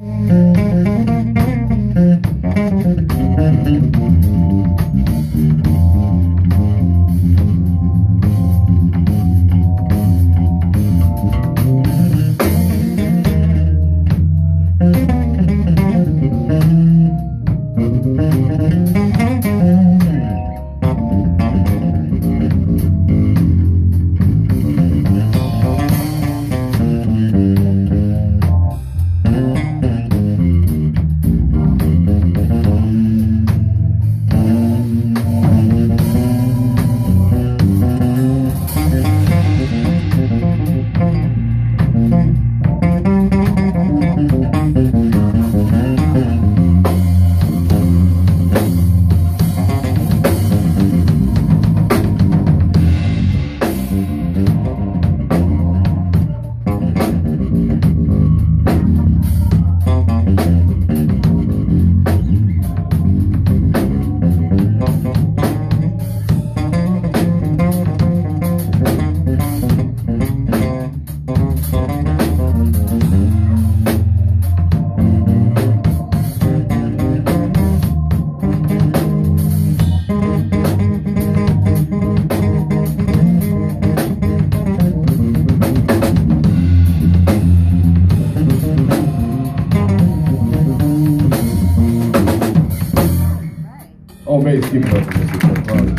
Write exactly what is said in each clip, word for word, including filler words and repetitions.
Oh, bass, give it up for Mister Doug Crawley.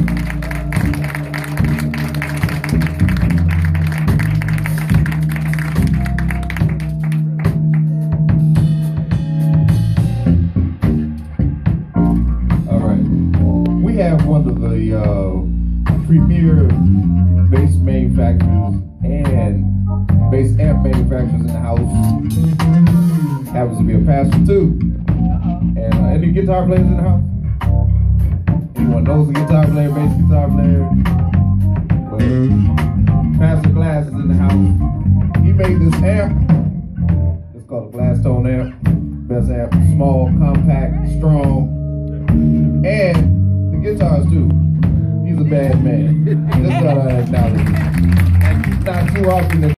All right, we have one of the uh, premier bass manufacturers and bass amp manufacturers in the house. Happens to be a pastor too. And uh, any guitar players in the house? Anyone knows a guitar player, bass guitar player? Well, Pastor Glass is in the house. He made this amp. It's called a Glasstone amp. Best amp, small, compact, strong, and the guitars too. He's a bad man. Just gotta acknowledge it. Not too often that